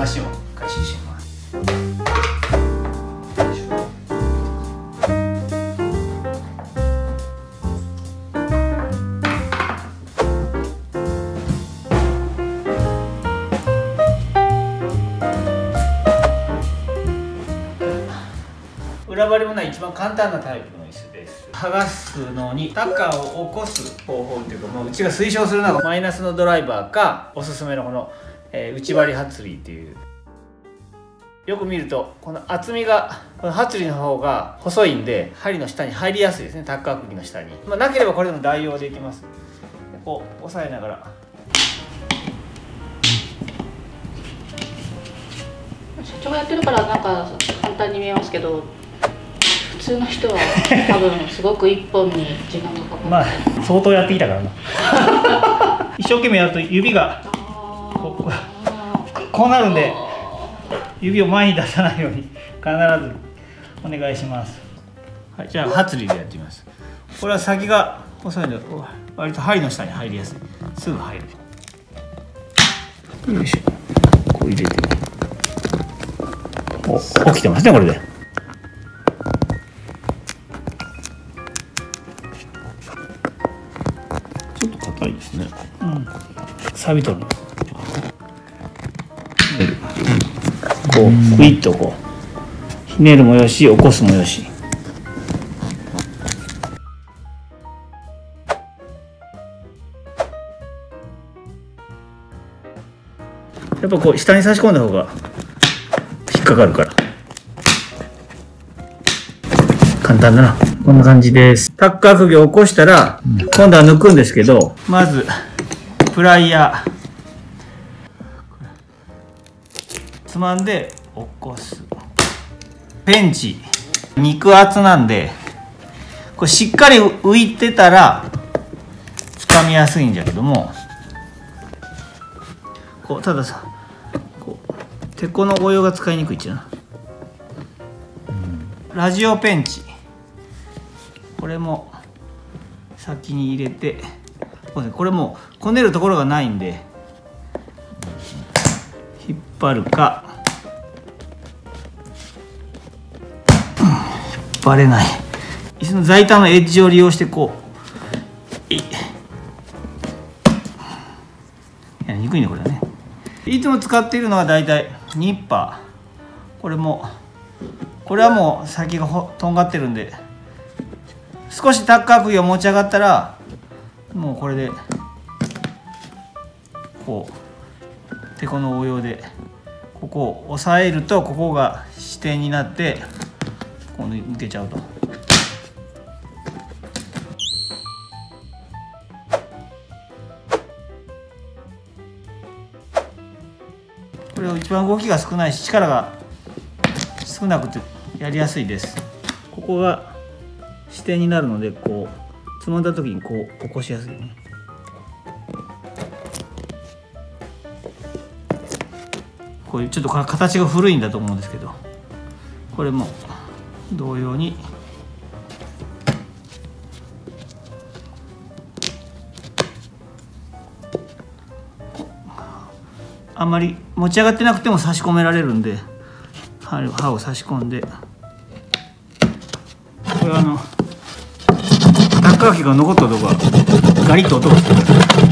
マシンを開始します。裏張りもない一番簡単なタイプの椅子です。剥がすのにタッカーを起こす方法というか、もううちが推奨するのがマイナスのドライバーか、おすすめのこの、内張りハツリーっていう。よく見るとこの厚みがこのハツリーの方が細いんで、針の下に入りやすいですね。タッカー釘の下に、なければこれでも代用できます。こう押さえながら社長がやってるからなんか簡単に見えますけど、普通の人は多分すごく一本に時間がかかる。 まあ相当やってきたからな一生懸命やると指がこうなるんで、指を前に出さないように必ずお願いします。はい、じゃあハツリでやってみます。これは先が細いので割と針の下に入りやすい。すぐ入る。よいしょ。こう入れて、起きてますねこれで。ちょっと硬いですね。錆びとる。こうクイッとこうひねるもよし、起こすもよし。やっぱこう下に差し込んだ方が引っかかるから簡単だな。こんな感じです。タッカー釘を起こしたら、今度は抜くんですけど、まずプライヤーつまんで起こす。ペンチ肉厚なんで、これしっかり浮いてたらつかみやすいんじゃけども、こうたださ、こうてこの応用が使いにくいっちゃな。ラジオペンチ、これも先に入れて、これもうこねるところがないんで、引っ張るか、引っ張れない。椅子の材板のエッジを利用してこう、いやにくいねこれはね。いつも使っているのはだいたいニッパー。これはもう先がとんがってるんで、少しタッカー釘が持ち上がったらもうこれでこうてこの応用でここを押さえると、ここが支点になってこう抜けちゃうと。これは一番動きが少ないし力が少なくてやりやすいです。ここが支点になるので、こうつまんだ時にこう起こしやすいね。こういうちょっと形が古いんだと思うんですけど、これも同様にあんまり持ち上がってなくても差し込められるんで、刃を差し込んで、これはタッカー機が残ったとこがガリッと音がする。